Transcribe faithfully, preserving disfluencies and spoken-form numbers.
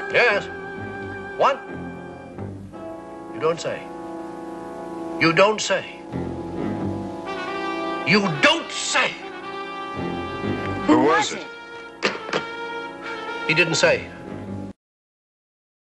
Yes. What? You don't say. You don't say. You don't say. Who was it? He didn't say.